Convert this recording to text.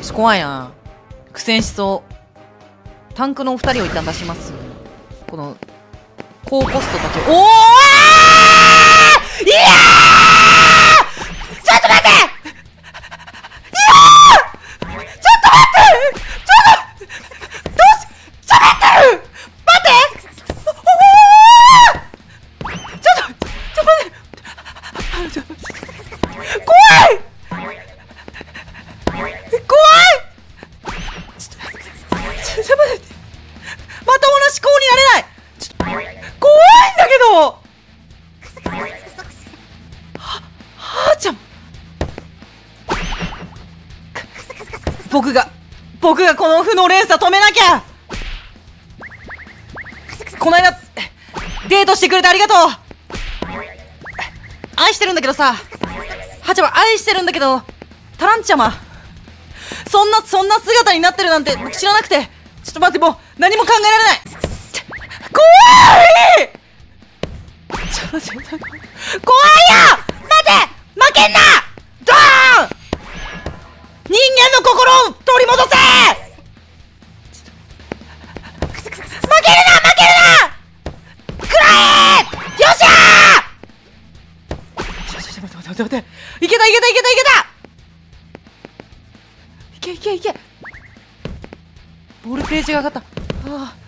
怖いな。苦戦しそう。タンクのお二人を一旦出します。この高コストたちを。おーいやーちょっと待って僕がこの負の連鎖止めなきゃ。この間デートしてくれてありがとう。愛してるんだけどさ、ハチャは愛してるんだけど、タランチャマそんな姿になってるなんて僕知らなくて、ちょっと待って、もう何も考えられない。怖いちょっと待って、怖いよ。待て、負けんな。ドーン。人間の心を取り戻せ。負けるなくらえ。よっしゃー。待って、いけたいけボルテージが上がった。ああ